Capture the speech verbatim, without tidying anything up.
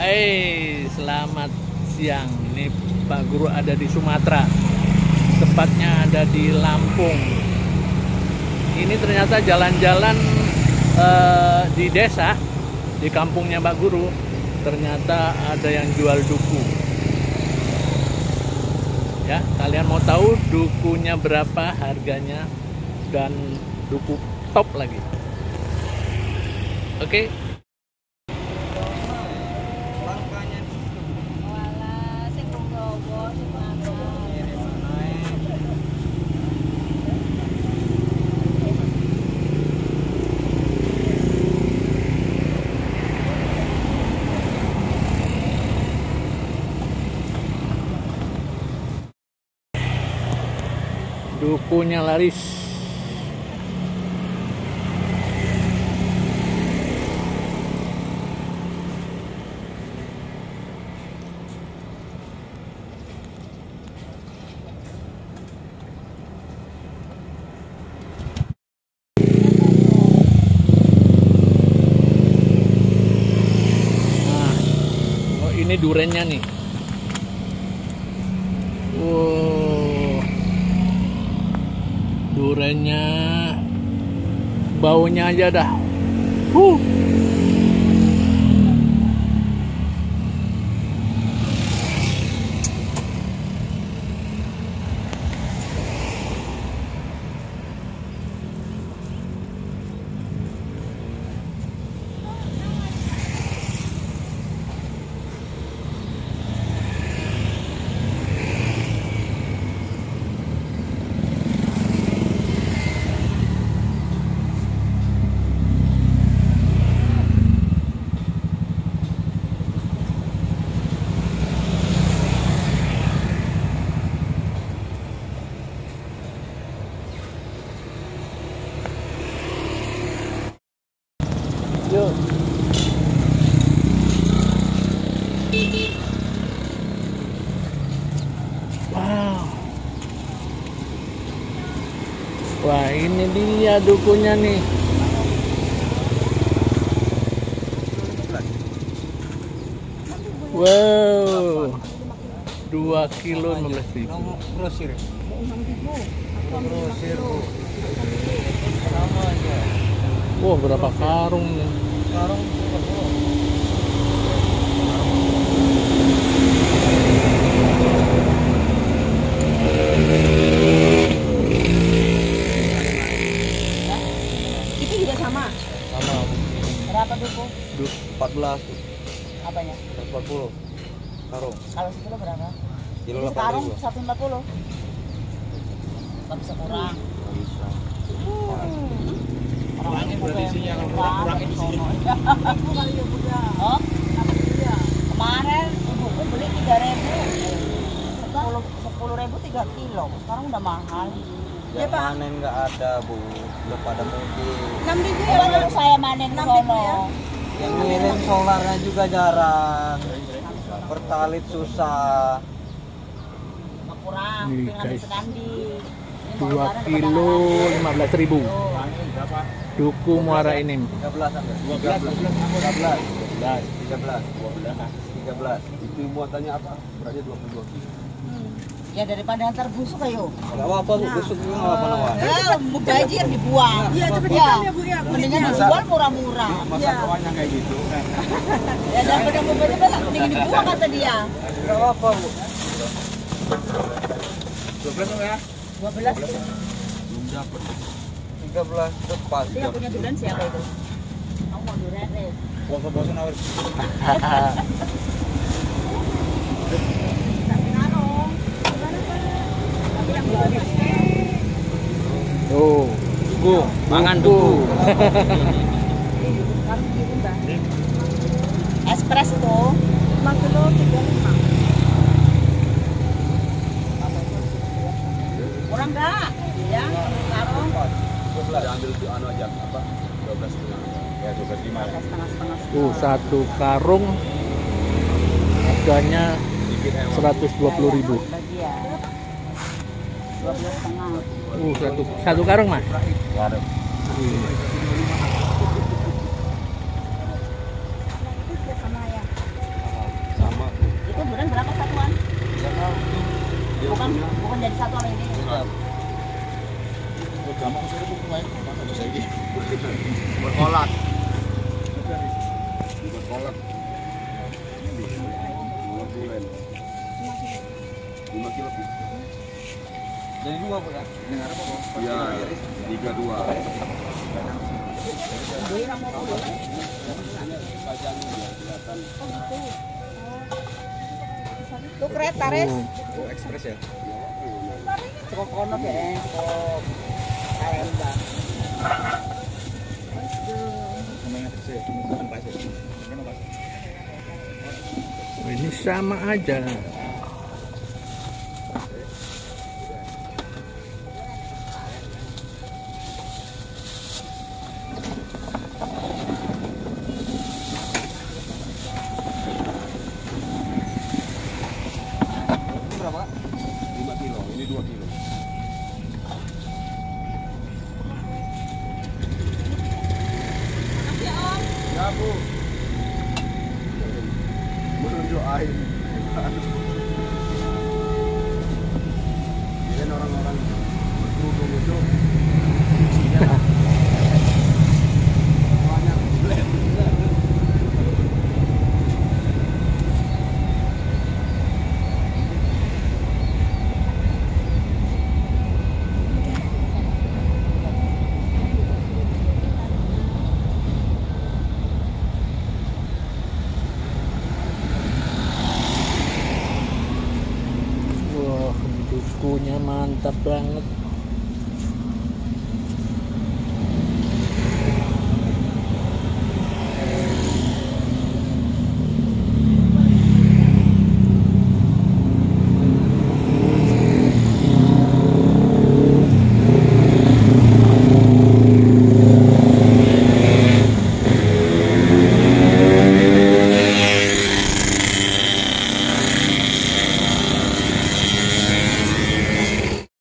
Hai, selamat siang. Ini Pak Guru ada di Sumatera. Tepatnya ada di Lampung. Ini ternyata jalan-jalan eh, di desa, di kampungnya Pak Guru. Ternyata ada yang jual duku. Ya, kalian mau tahu dukunya berapa harganya dan duku top lagi. Oke. Dukunya laris. Nah, oh ini durennya nih. Wow. Durennya, baunya aja dah. Huh. Yuk. Wow. Wah, ini dia dukunya nih. Wow. Dua kilo enam belas ribu. Grosir. Grosir. Wah, berapa karung nih? Karung itu juga sama. sama. Berapa duku? Duh, empat belas. Apanya? seratus empat puluh. Karung. Kalau sekilo berapa? Kilo Ini delapan sekarang ribu. seratus empat puluh. Nggak bisa kurang. Nggak bisa. Kurangin berarti isinya, kalau kurang- kurangin isinya. Bukan iya punya. Oh? Kenapa dia? Kemarin ibuku beli tiga ribu. Sepuluh sepuluh ribu tiga kilo. Sekarang udah mahal. Yang panen nggak ada, Bu. Udah pada mudik. Enam ribu ya baru saya manen ke sono. Yang ngirim solarnya juga jarang. Pertalit susah. Nggak kurang. Nih, Tinggal guys. sekandi. dua kilo lima belas ribu. Duku Muara ini. tiga belas sampai. dua belas, tiga belas, tiga belas, tiga belas. Itu muatannya apa? Beratnya dua puluh dua kilo. Ya daripada antar busuk ayo. Kalau apa, Bu? Busuk juga nggak apa-apa. Eh, mubazir dibuang. Iya, cepet ya. Ya mendingan dijual murah-murah. Masa kawannya kayak gitu. Ya daripada mubazir malah mendingan dibuang kata dia. Nggak apa, Bu. dua belas ya? dua belas. Belum dapat. tiga belas depan. Dia punya durian siapa itu? Kamu mau durian, Red? Puasa bosan awal. Tuh, duku, mangan duku. Espres itu lima kilo tiga puluh lima. Kurang enggak? Ya, karung dua belas ambil di anu aja apa? dua belas setengah. Ya dua belas lima. setengah-setengah. Tuh, satu karung harganya seratus dua puluh ribu. Bagi ya. dua belas setengah. Uh, satu satu karung, Mas. Karung. Sama ya. kan bukan jadi satu sama ini. gampang sih itu pemain masa bisa ini berkolak berkolak dua bulan lima kilo jadi dua bu ya dengar apa bu iya tiga dua Tuh kereta res oh ekspres ya cukup kono deh cukup Palembang. Oh, ini sama aja. Berapa? lima kilo, ini dua kilo. Ya bu, menunjuk air. Ini orang-orang berkerudung itu banyak blend. Wah, dukunya mantap banget.